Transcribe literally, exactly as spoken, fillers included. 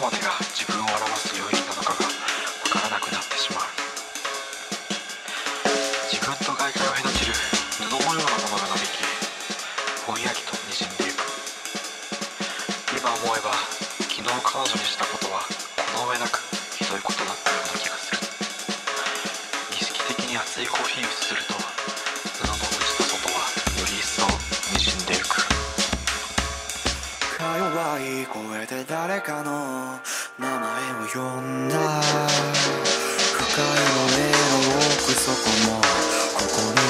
までが自分を表す領域なのかが分からなくなってしまう。自分と外界を隔てる布のようなものがなびき、ぼんやりとにじんでいく。今思えば昨日彼女にしたことはこの上なくひどいことだったような気がする。意識的に熱いコーヒーをすると布の内と外はより一層にじんでいく。 か弱い声で誰かの名前を呼んだ。深い胸の奥底もここに